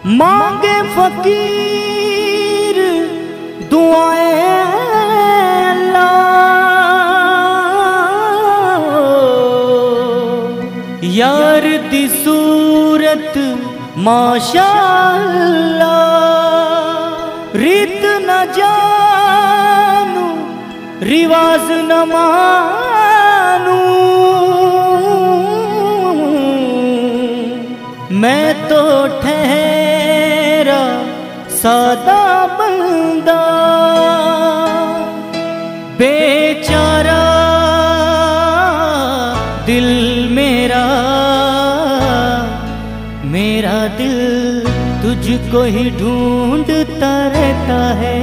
मांगे फकीर दुआएं अल्लाह, यार दी सूरत माशाअल्लाह। रीत न जानू रिवाज न मानू, मैं तो ठहरा सादा बंदा, बेचारा दिल मेरा, मेरा दिल तुझको ही ढूंढता रहता है।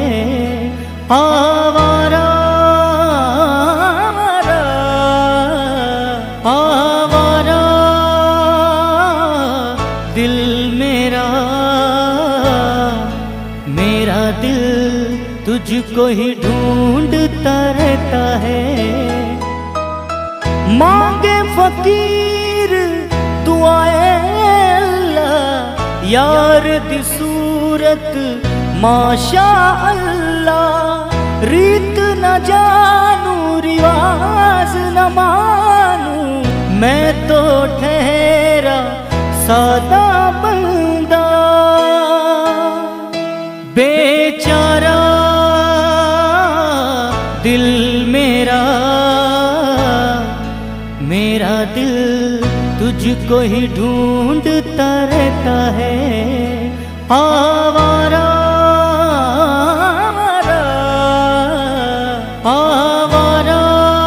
आवारा आवारा दिल मेरा, मेरा दिल तुझको ही ढूंढता रहता है। मांगे फकीर दुआएं अल्लाह, यार दी सूरत माशाअल्लाह। रीत न जानू रिवाज न मानू, मैं तो ठहरा सादा बंदा, बेचारा दिल मेरा, मेरा दिल तुझको ही ढूंढता रहता है। आवारा आवारा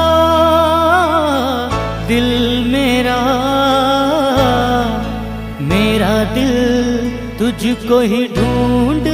दिल मेरा, मेरा दिल तुझको ही ढूंढ